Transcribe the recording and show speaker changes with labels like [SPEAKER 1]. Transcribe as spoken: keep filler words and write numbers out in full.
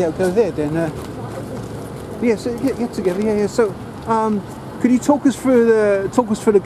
[SPEAKER 1] yeah, go there then. Uh, yeah, so get, get together. Yeah, yeah. So, um, could you talk us through the talk us through the